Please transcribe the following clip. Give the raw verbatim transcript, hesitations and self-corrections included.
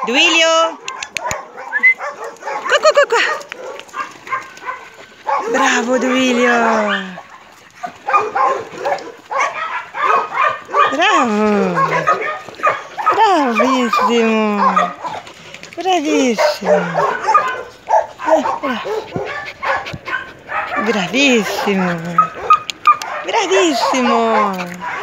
Duilio! Qua, qua, qua, qua! Bravo Duilio! Bravo! Bravissimo! Bravissimo! Eh, bravo. Bravissimo! Bravissimo!